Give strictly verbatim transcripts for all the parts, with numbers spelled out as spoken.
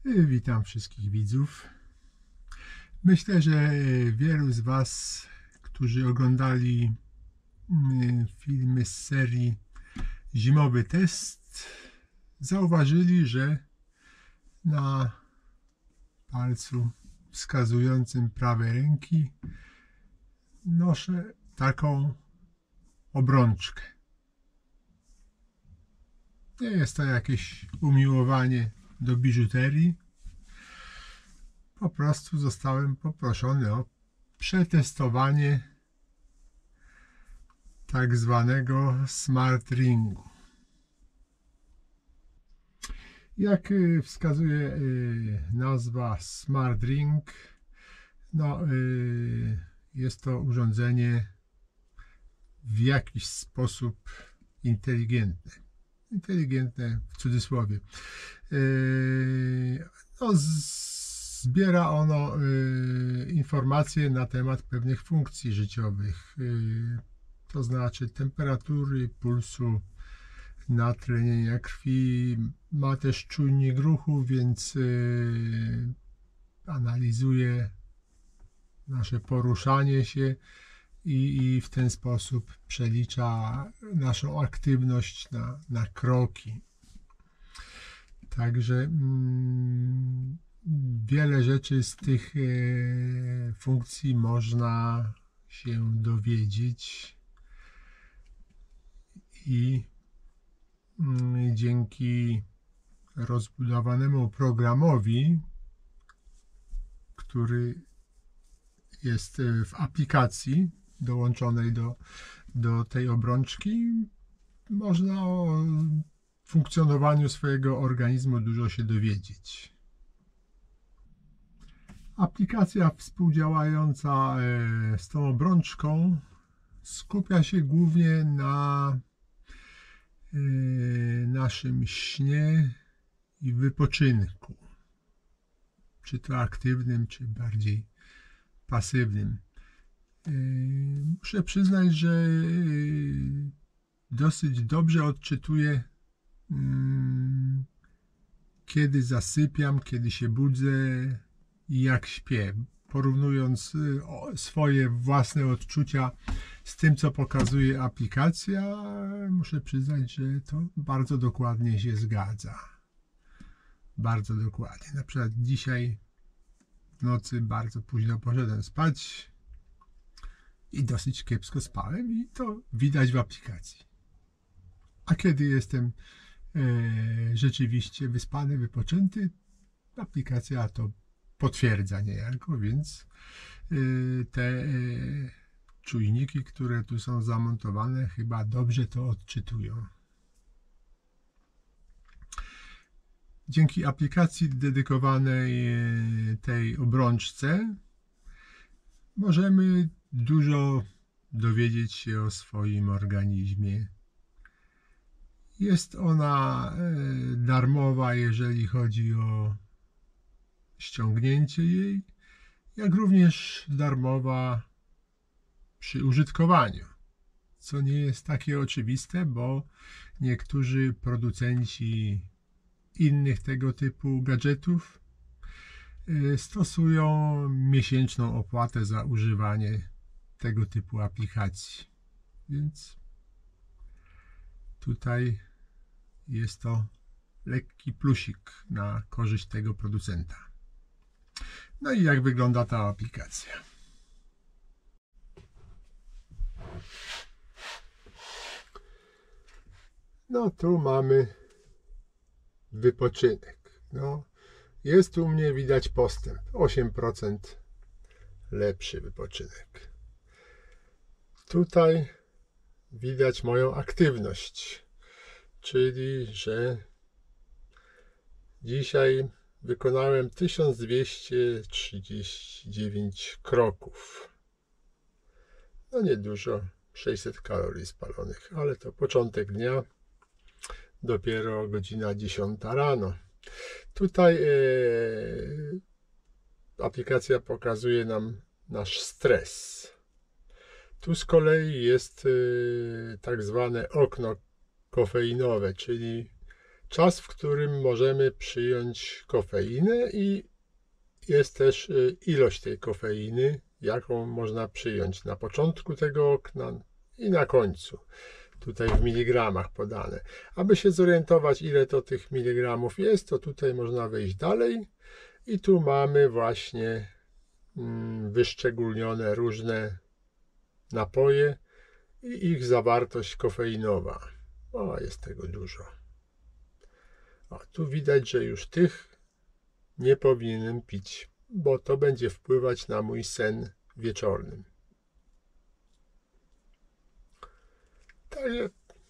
Witam wszystkich widzów. Myślę, że wielu z Was, którzy oglądali filmy z serii Zimowy Test, zauważyli, że na palcu wskazującym prawej ręki noszę taką obrączkę. Nie jest to jakieś umiłowanie do biżuterii. Po prostu zostałem poproszony o przetestowanie tak zwanego Smart Ringu. Jak wskazuje nazwa Smart Ring, no, jest to urządzenie w jakiś sposób inteligentne. Inteligentne w cudzysłowie. No, zbiera ono informacje na temat pewnych funkcji życiowych, to znaczy temperatury, pulsu, natlenienia krwi. Ma też czujnik ruchu, więc analizuje nasze poruszanie się i, i w ten sposób przelicza naszą aktywność na, na kroki. Także mm, wiele rzeczy z tych e, funkcji można się dowiedzieć i mm, dzięki rozbudowanemu programowi, który jest w aplikacji dołączonej do, do tej obrączki, można o funkcjonowaniu swojego organizmu dużo się dowiedzieć. Aplikacja współdziałająca z tą obrączką skupia się głównie na naszym śnie i wypoczynku, czy to aktywnym, czy bardziej pasywnym. Muszę przyznać, że dosyć dobrze odczytuję, kiedy zasypiam, kiedy się budzę i jak śpię, porównując swoje własne odczucia z tym, co pokazuje aplikacja. Muszę przyznać, że to bardzo dokładnie się zgadza. Bardzo dokładnie. Na przykład dzisiaj w nocy bardzo późno poszedłem spać i dosyć kiepsko spałem i to widać w aplikacji. A kiedy jestem e, rzeczywiście wyspany, wypoczęty, aplikacja to potwierdza niejako, więc e, te e, czujniki, które tu są zamontowane, chyba dobrze to odczytują. Dzięki aplikacji dedykowanej tej obrączce możemy dużo dowiedzieć się o swoim organizmie. Jest ona darmowa, jeżeli chodzi o ściągnięcie jej, jak również darmowa przy użytkowaniu, co nie jest takie oczywiste, bo niektórzy producenci innych tego typu gadżetów stosują miesięczną opłatę za używanie tego typu aplikacji. Więc tutaj jest to lekki plusik na korzyść tego producenta. No i jak wygląda ta aplikacja? No tu mamy wypoczynek. No, jest u mnie widać postęp. osiem procent lepszy wypoczynek. Tutaj widać moją aktywność, czyli że dzisiaj wykonałem tysiąc dwieście trzydzieści dziewięć kroków. No niedużo, sześćset kalorii spalonych, ale to początek dnia, dopiero godzina dziesiąta rano. Tutaj e, aplikacja pokazuje nam nasz stres. Tu z kolei jest e, tak zwane okno kofeinowe, czyli czas, w którym możemy przyjąć kofeinę i jest też ilość tej kofeiny, jaką można przyjąć na początku tego okna i na końcu. Tutaj w miligramach podane. Aby się zorientować, ile to tych miligramów jest, to tutaj można wejść dalej i tu mamy właśnie wyszczególnione różne napoje i ich zawartość kofeinowa. O, jest tego dużo. O, tu widać, że już tych nie powinienem pić, bo to będzie wpływać na mój sen wieczorny. Także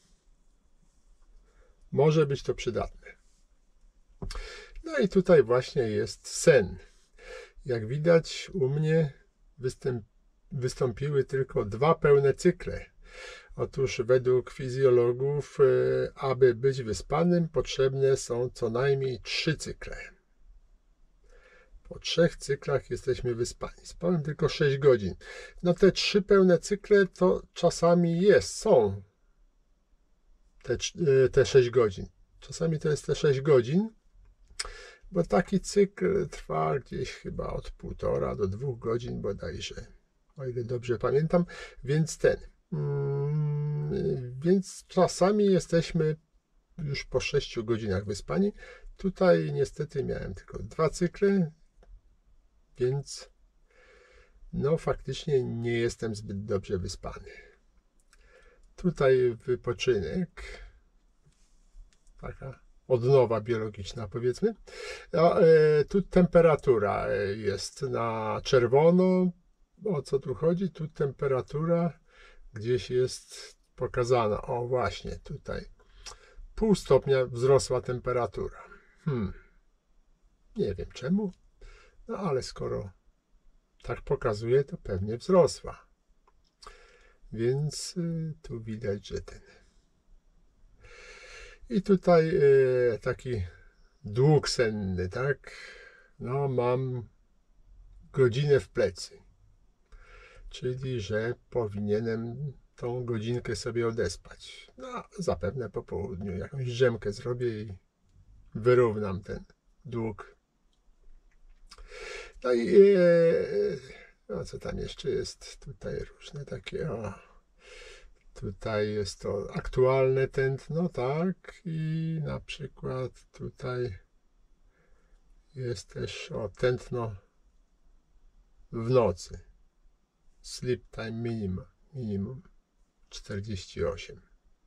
może być to przydatne. No i tutaj właśnie jest sen. Jak widać, u mnie występ, wystąpiły tylko dwa pełne cykle. Otóż według fizjologów, aby być wyspanym, potrzebne są co najmniej trzy cykle. Po trzech cyklach jesteśmy wyspani. Spałem tylko sześć godzin. No te trzy pełne cykle to czasami jest, są te, te sześć godzin. Czasami to jest te sześć godzin, bo taki cykl trwa gdzieś chyba od półtora do dwóch godzin bodajże, o ile dobrze pamiętam, więc ten. Hmm, więc czasami jesteśmy już po sześciu godzinach wyspani. Tutaj niestety miałem tylko dwa cykle, więc no faktycznie nie jestem zbyt dobrze wyspany. Tutaj wypoczynek, taka odnowa biologiczna, powiedzmy. A, e, tu temperatura jest na czerwono. O co tu chodzi? Tu temperatura gdzieś jest pokazana. O właśnie, tutaj. Pół stopnia wzrosła temperatura. Hmm. Nie wiem czemu, no ale skoro tak pokazuje, to pewnie wzrosła. Więc y, tu widać, że ten. I tutaj y, taki dług senny, tak? No, mam godzinę w plecy. Czyli, że powinienem tą godzinkę sobie odespać. No, zapewne po południu jakąś drzemkę zrobię i wyrównam ten dług. No i e, no co tam jeszcze jest? Tutaj różne takie, o, tutaj jest to aktualne tętno, tak, i na przykład tutaj jest też o tętno w nocy. Sleep time minimum, minimum czterdzieści osiem.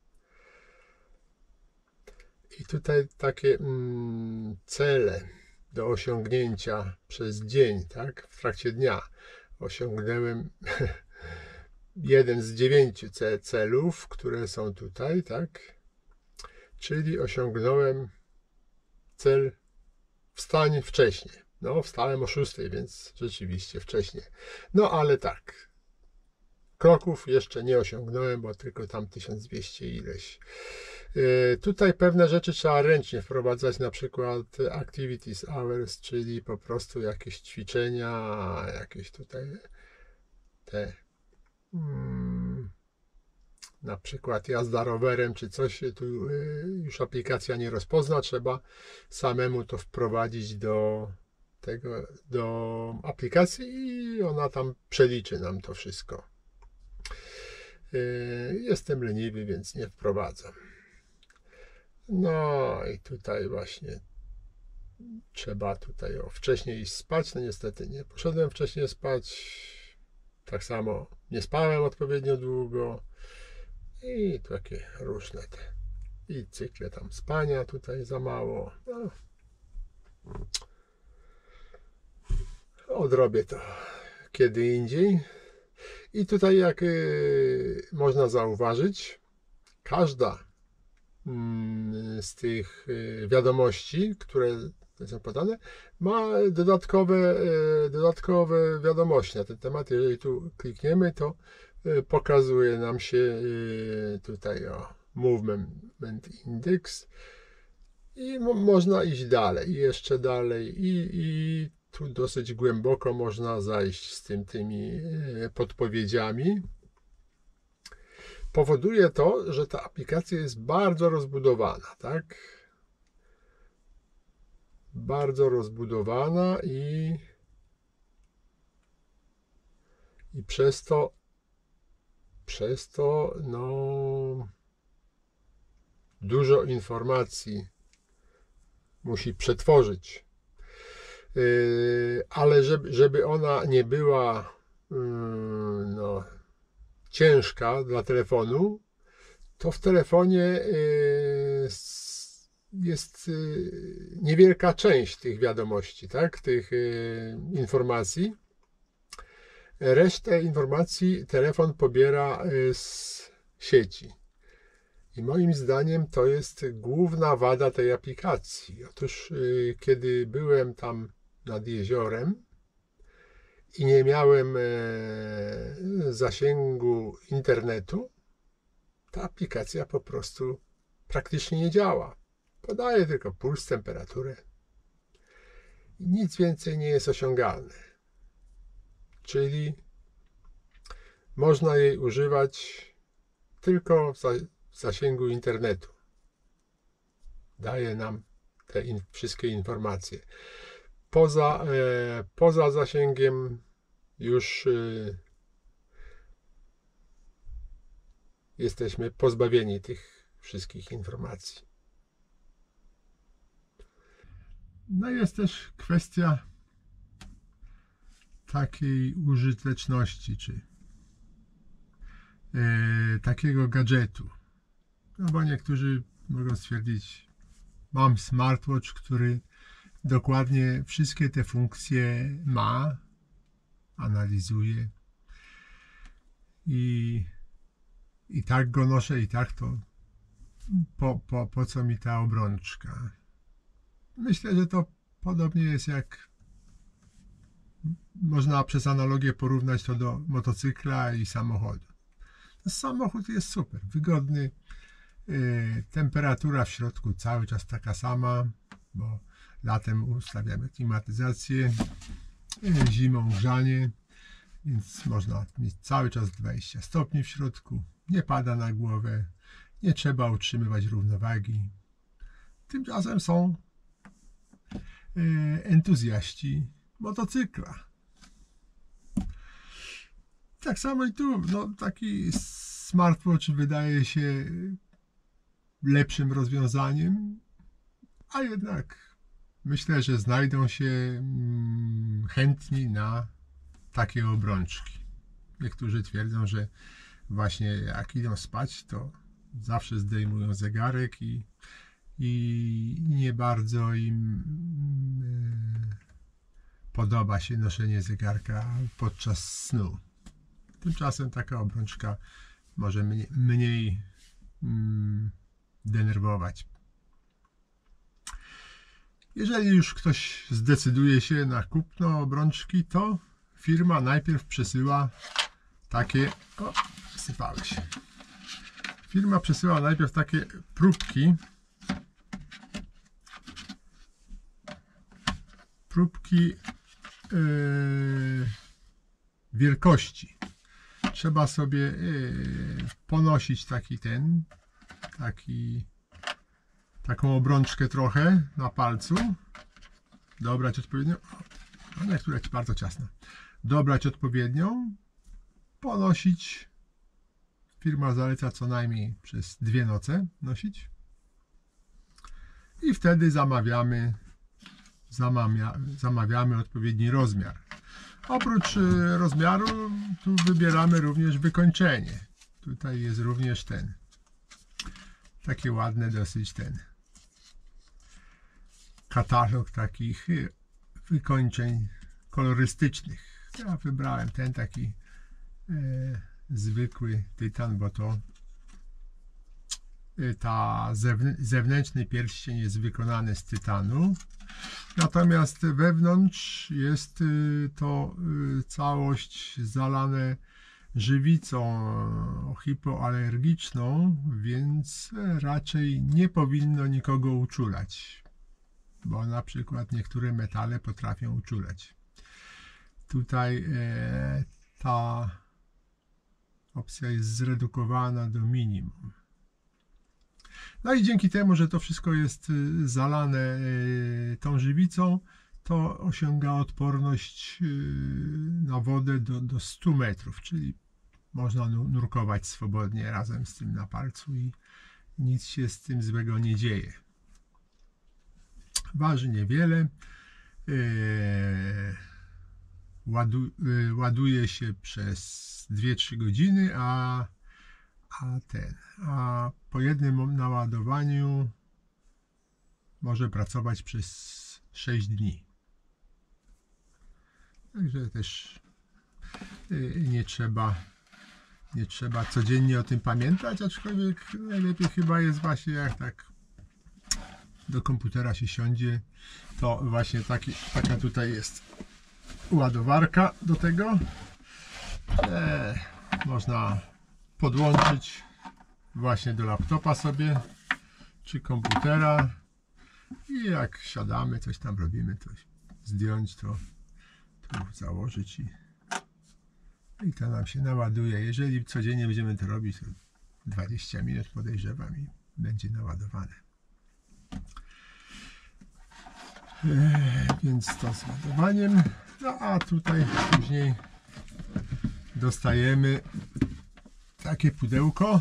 I tutaj takie mm, cele do osiągnięcia przez dzień, tak? W trakcie dnia osiągnąłem jeden z dziewięciu celów, które są tutaj, tak? Czyli osiągnąłem cel wstań wcześniej. No, wstałem o szóstej, więc rzeczywiście wcześniej. No, ale tak. Kroków jeszcze nie osiągnąłem, bo tylko tam tysiąc dwieście ileś. Yy, tutaj pewne rzeczy trzeba ręcznie wprowadzać, na przykład activities hours, czyli po prostu jakieś ćwiczenia, jakieś tutaj te hmm, na przykład jazda rowerem czy coś, tu yy, już aplikacja nie rozpozna, trzeba samemu to wprowadzić do tego, do aplikacji i ona tam przeliczy nam to wszystko. Jestem leniwy, więc nie wprowadzam. No i tutaj właśnie trzeba tutaj o wcześniej iść spać. No niestety nie poszedłem wcześniej spać. Tak samo nie spałem odpowiednio długo. I takie różne te i cykle tam spania tutaj za mało. No. Odrobię to kiedy indziej. I tutaj, jak y, można zauważyć, każda mm, z tych y, wiadomości, które są podane, ma dodatkowe, y, dodatkowe wiadomości na ten temat. Jeżeli tu klikniemy, to y, pokazuje nam się y, tutaj o Movement Index i mo można iść dalej, i jeszcze dalej i, i tu dosyć głęboko można zajść z tym, tymi podpowiedziami. Powoduje to, że ta aplikacja jest bardzo rozbudowana, tak? bardzo rozbudowana i, i przez to przez to no, dużo informacji musi przetworzyć. Yy, ale żeby, żeby ona nie była yy, no, ciężka dla telefonu, to w telefonie yy, jest yy, niewielka część tych wiadomości, tak? Tych yy, informacji. Resztę informacji telefon pobiera yy, z sieci. I moim zdaniem to jest główna wada tej aplikacji. Otóż yy, kiedy byłem tam nad jeziorem i nie miałem e, zasięgu internetu, ta aplikacja po prostu praktycznie nie działa. Podaje tylko puls, temperaturę i nic więcej nie jest osiągalne. Czyli można jej używać tylko w zasięgu internetu. Daje nam te in, wszystkie informacje. Poza, e, poza zasięgiem już e, jesteśmy pozbawieni tych wszystkich informacji. No jest też kwestia takiej użyteczności, czy e, takiego gadżetu. No bo niektórzy mogą stwierdzić, mam smartwatch, który dokładnie wszystkie te funkcje ma, analizuje i, i tak go noszę, i tak to po, po, po co mi ta obrączka. Myślę, że to podobnie jest jak można przez analogię porównać to do motocykla i samochodu. Samochód jest super, wygodny, yy, temperatura w środku cały czas taka sama, bo latem ustawiamy klimatyzację, zimą grzanie, więc można mieć cały czas dwadzieścia stopni w środku, nie pada na głowę, nie trzeba utrzymywać równowagi. Tymczasem są entuzjaści motocykla. Tak samo i tu, no, taki smartwatch wydaje się lepszym rozwiązaniem, a jednak myślę, że znajdą się chętni na takie obrączki. Niektórzy twierdzą, że właśnie jak idą spać, to zawsze zdejmują zegarek i, i nie bardzo im podoba się noszenie zegarka podczas snu. Tymczasem taka obrączka może mniej, mniej mm, denerwować. Jeżeli już ktoś zdecyduje się na kupno obrączki, to firma najpierw przesyła takie... O, sypały się. Firma przesyła najpierw takie próbki. Próbki yy, wielkości. Trzeba sobie yy, ponosić taki ten, taki, taką obrączkę trochę na palcu. Dobrać odpowiednią. A niektóre jest bardzo ciasno. Dobrać odpowiednią. Ponosić. Firma zaleca co najmniej przez dwie noce nosić. I wtedy zamawiamy, zamawia, zamawiamy odpowiedni rozmiar. Oprócz rozmiaru tu wybieramy również wykończenie. Tutaj jest również ten. Takie ładne dosyć ten. Katalog takich wykończeń kolorystycznych. Ja wybrałem ten taki e, zwykły tytan, bo to e, ta zewnętrzny pierścień jest wykonany z tytanu. Natomiast wewnątrz jest to całość zalane żywicą hipoalergiczną, więc raczej nie powinno nikogo uczulać, bo na przykład niektóre metale potrafią uczulać. Tutaj e, ta opcja jest zredukowana do minimum. No i dzięki temu, że to wszystko jest zalane tą żywicą, to osiąga odporność na wodę do, do stu metrów, czyli można nurkować swobodnie razem z tym na palcu i nic się z tym złego nie dzieje. Waży niewiele, ładu, ładuje się przez dwie trzy godziny, a, a ten, a po jednym naładowaniu może pracować przez sześć dni. Także też nie trzeba, nie trzeba codziennie o tym pamiętać, aczkolwiek najlepiej chyba jest właśnie jak tak do komputera się siądzie, to właśnie taki, taka tutaj jest ładowarka do tego. E, można podłączyć właśnie do laptopa sobie, czy komputera i jak siadamy, coś tam robimy, to zdjąć to, tu założyć i, i to nam się naładuje. Jeżeli codziennie będziemy to robić, to dwadzieścia minut podejrzewam i będzie naładowane. E, więc to z ładowaniem. No a tutaj później dostajemy takie pudełko.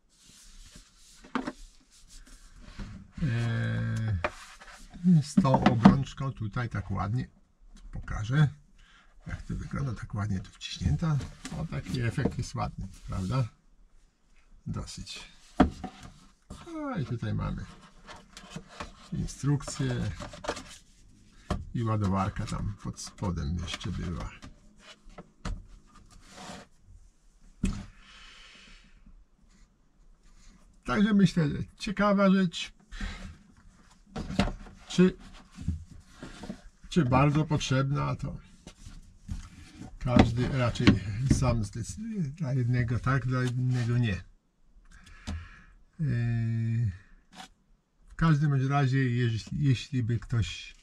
E, z tą obrączką tutaj tak ładnie pokażę, jak to wygląda, tak ładnie tu wciśnięta. O, taki efekt jest ładny, prawda? Dosyć. No i tutaj mamy instrukcję i ładowarka tam pod spodem jeszcze była. Także myślę, że ciekawa rzecz. Czy, czy bardzo potrzebna, to każdy raczej sam zdecyduje. Dla jednego tak, dla innego nie. W każdym razie, jeśli, jeśli by ktoś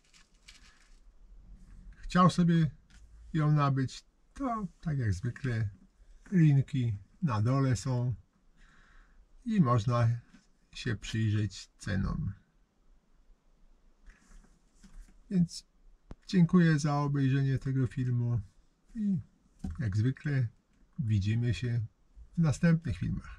chciał sobie ją nabyć, to tak jak zwykle linki na dole są i można się przyjrzeć cenom. Więc dziękuję za obejrzenie tego filmu i jak zwykle widzimy się w następnych filmach.